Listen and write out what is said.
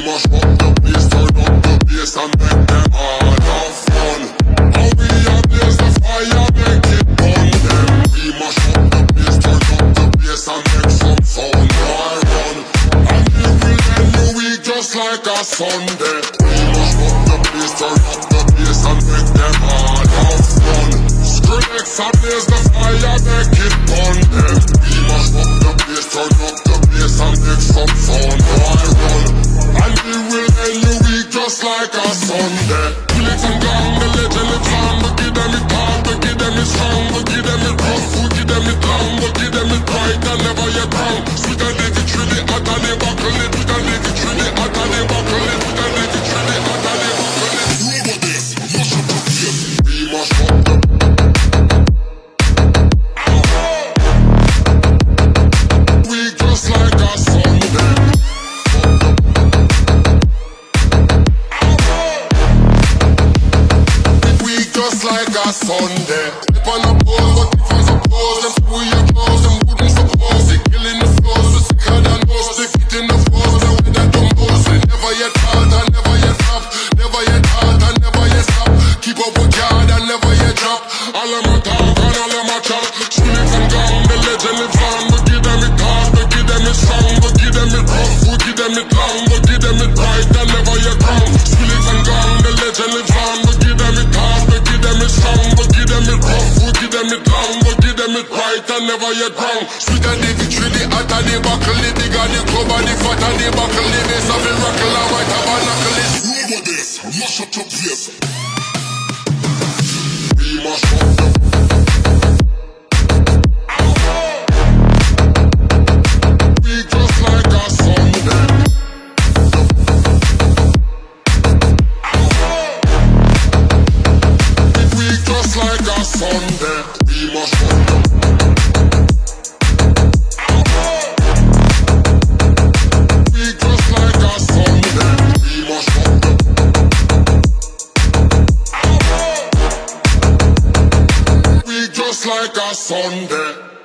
mash up the place, turn up the bass and make them all have fun. And we ablaze the fire, make it burn them. We mash up the place, turn up the bass and make some sound. Why run? And it will end your week just like a Sunday. We mash up the place, turn up the bass and make them all have fun. Skrillex ablaze the fire, make it burn them. We mash up the place, turn up the bass and make some sound. Why run? And it will end your week just like a Sunday. Skrillex and gang, the legend lives on. We give them it hard, we give them it strong, we give them it rough, we give them it long, we give them it bright and never yet wrong. Sweet and live it truly, hot and they buckle it. We can live it truly, hot and they buckle it. We can live it truly, hot and they buckle it. Over this, mash up the place. We mash up the week just like a Sunday. Just like a Sunday. If on a pole, but if I suppose them screw your clothes, them wouldn't suppose they killing the flows, the sicker than most, they fit in the flows, they with that dumbos, they never yet hard and never yet stop, never yet hard and never yet stop, keep up with God and never yet drop, all of my talk and all of my chat, Skrillex and gang, the legend lives on, we give them it hard, we give them it strong, we give them it rough, we give them it long, we give them it bright and never yet wrong, Skrillex and gang, the legend lives on, we give them it hard, we give them it strong, we give them it rough, we give them it long, we give them it right and never yet wrong. Sweet and the victory, the hot and the buckle, the big and the club and the fat and the buckle, the bass of the miracle and white tabernacle is over this, mash up your place. We mash up the we just like a Sunday. Just like a Sunday, we must run them. We just like a Sunday, we must run them. We just like a Sunday.